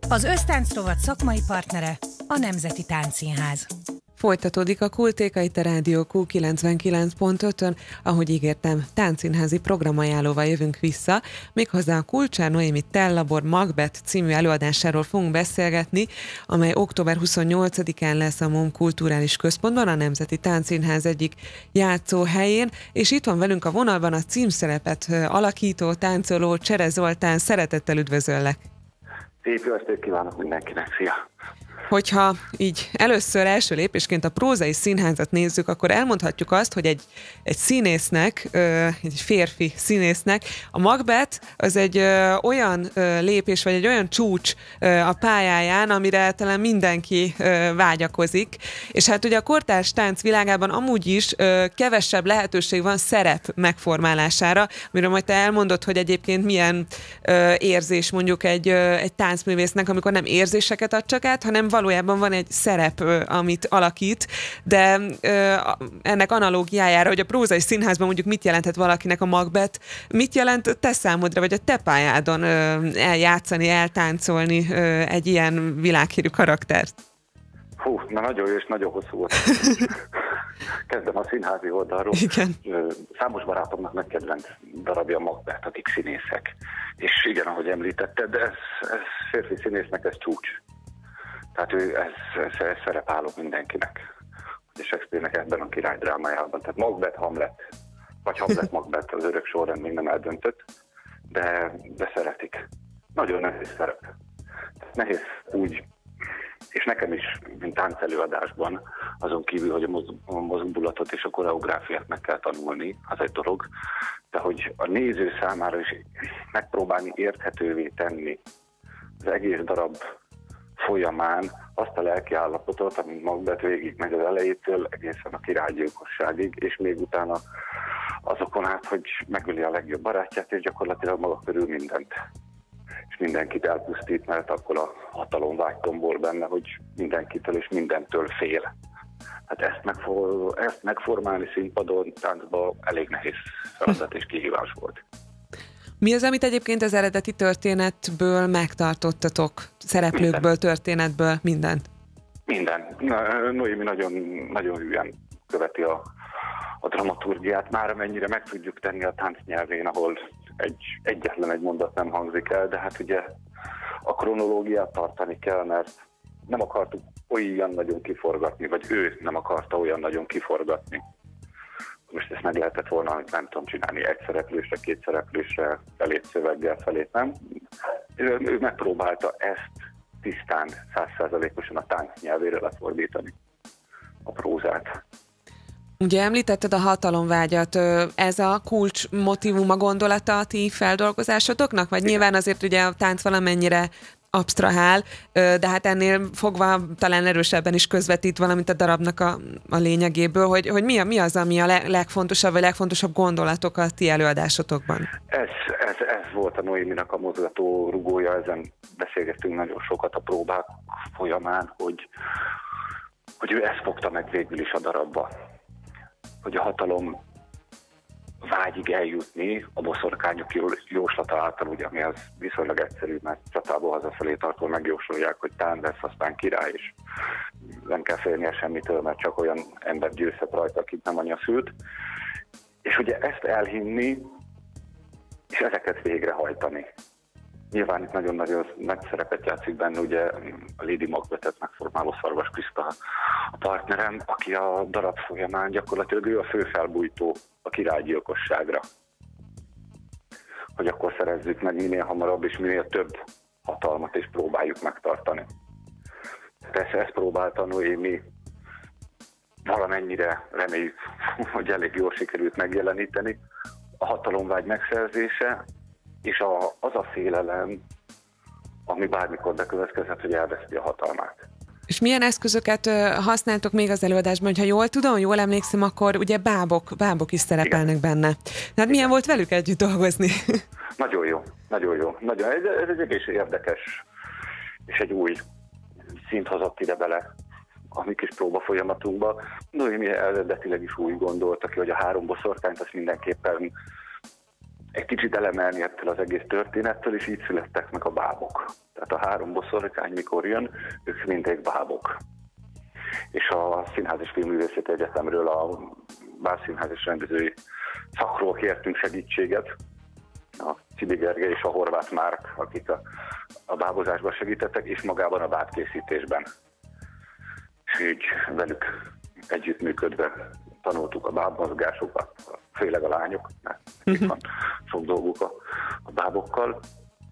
Az Ösztánc rovat szakmai partnere a Nemzeti Táncszínház. Folytatódik a Kultéka itt a Rádió Q99.5-ön, ahogy ígértem, táncszínházi programajánlóval jövünk vissza, méghozzá a Kulcsár Noémi Tell-labor Macbeth című előadásáról fogunk beszélgetni, amely október 28-án lesz a MOM Kulturális Központban, a Nemzeti Táncszínház egyik játszóhelyén, és itt van velünk a vonalban a címszerepet alakító, táncoló Csere Zoltán. Szeretettel üdvözöllek! Szép jó estét kívánok mindenkinek, szia! Hogyha így először első lépésként a prózai színházat nézzük, akkor elmondhatjuk azt, hogy egy színésznek, egy férfi színésznek a Macbeth az egy olyan lépés, vagy egy olyan csúcs a pályáján, amire talán mindenki vágyakozik. És hát ugye a kortárs tánc világában amúgy is kevesebb lehetőség van szerep megformálására, amiről majd te elmondod, hogy egyébként milyen érzés mondjuk egy táncművésznek, amikor nem érzéseket ad csak át, hanem valójában van egy szerep, amit alakít, de ennek analógiájára, hogy a prózai színházban mondjuk mit jelenthet valakinek a Macbeth, mit jelent te számodra, vagy a te pályádon eljátszani, eltáncolni egy ilyen világhírű karaktert? Hú, na nagyon jó és nagyon hosszú volt. Kezdem a színházi oldalról. Igen. Számos barátomnak megkedvenc darabja a Macbeth, akik színészek. És igen, ahogy említetted, ez férfi színésznek ez csúcs. Tehát ez szerepálló mindenkinek. És Shakespeare-nek ebben a királydrámájában. Tehát Macbeth, Hamlet, vagy Hamlet, Macbeth, az örök sorrend még nem eldöntött, de szeretik. Nagyon nehéz szerep. Nehéz úgy, és nekem is, mint táncelőadásban, azon kívül, hogy a mozdulatot és a koreográfiát meg kell tanulni, az egy dolog, de hogy a néző számára is megpróbálni érthetővé tenni az egész darab folyamán azt a lelki állapotot, amit Macbeth végig megy az elejétől egészen a királygyilkosságig, és még utána azokon át, hogy megöli a legjobb barátját, és gyakorlatilag maga körül mindent. És mindenkit elpusztít, mert akkor a hatalomvágy tombol benne, hogy mindenkitől és mindentől fél. Hát ezt megformálni színpadon, táncban elég nehéz feladat és kihívás volt. Mi az, amit egyébként az eredeti történetből megtartottatok? Szereplőkből, történetből, mindent? Minden. Noémi nagyon, nagyon hülyen követi a dramaturgiát, már amennyire meg tudjuk tenni a táncnyelvén, ahol egyetlen egy mondat nem hangzik el, de hát ugye a kronológiát tartani kell, mert nem akartuk olyan nagyon kiforgatni, vagy ő nem akarta olyan nagyon kiforgatni. Most ezt meg lehetett volna, nem tudom csinálni egy szereplősre, két szereplősre, felét szöveggel, felét nem. Ő megpróbálta ezt tisztán, 100%-osan a tánc nyelvére lefordítani, a prózát. Ugye említetted a hatalomvágyat, ez a kulcs motívuma, gondolata a ti feldolgozásotoknak? Vagy nyilván azért ugye a tánc valamennyire absztrahál, de hát ennél fogva talán erősebben is közvetít valamint a darabnak a lényegéből, hogy mi az, ami a legfontosabb, vagy legfontosabb gondolatok a ti előadásotokban? Ez volt a Noéminak a mozgató rugója, ezen beszélgettünk nagyon sokat a próbák folyamán, hogy ő ezt fogta meg végül is a darabba. Hogy a hatalom vágyig eljutni a boszorkányok jóslata által, ugye, ami az viszonylag egyszerű, mert csatából hazafelé tartól megjósolják, hogy tán lesz, aztán király, és nem kell félnie semmitől, mert csak olyan ember győzhet rajta, akit nem anya szült. És ugye ezt elhinni, és ezeket végrehajtani. Nyilván itt nagyon-nagyon nagy szerepet játszik benne, ugye a Lady Macbethet megformáló Szarvas Kriszta a partnerem, aki a darab folyamán gyakorlatilag ő a fő felbújtó a királygyilkosságra. Hogy akkor szerezzük meg minél hamarabb és minél több hatalmat, és próbáljuk megtartani. Persze ezt próbálta Noémi valamennyire, reméljük, hogy elég jól sikerült megjeleníteni, a hatalomvágy megszerzése, és az a félelem, ami bármikor bekövetkezhet, hogy elveszti a hatalmát. És milyen eszközöket használtok még az előadásban? Ha jól tudom, jól emlékszem, akkor ugye bábok is szerepelnek benne. Tehát milyen volt velük együtt dolgozni? Nagyon jó, nagyon jó. Ez egy egész érdekes, és egy új szint hozott ide bele a mi kis próba folyamatunkba. Noémi eredetileg is úgy gondolta ki, hogy a 3 boszorkányt azt mindenképpen egy kicsit elemelni ettől az egész történettől, és így születtek meg a bábok. Tehát a 3 boszorkány, mikor jön, ők mindig bábok. És a Színház és Filmművészeti Egyetemről, a bábszínház és rendezői szakról kértünk segítséget. A Cibi Gergely és a Horváth Márk, akik a bábozásban segítettek, és magában a bábkészítésben. És így velük együttműködve tanultuk a bábmozgásokat, főleg a lányok, mert van sok dolguk a bábokkal.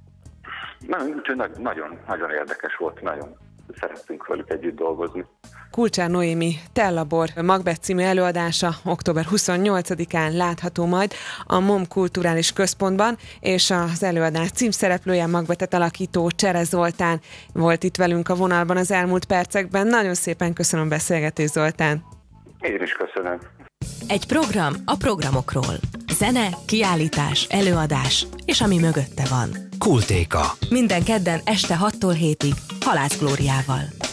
Nagyon érdekes volt, nagyon szerettünk velük együtt dolgozni. Kulcsár Noémi Tellabor Macbeth című előadása október 28-án látható majd a MOM Kulturális Központban, és az előadás címszereplője, Macbethet alakító Csere Zoltán volt itt velünk a vonalban az elmúlt percekben. Nagyon szépen köszönöm a beszélgetést, Zoltán! Én is köszönöm. Egy program a programokról. Zene, kiállítás, előadás, és ami mögötte van. Kultéka. Minden kedden este 6-tól 7-ig Halász Glóriával.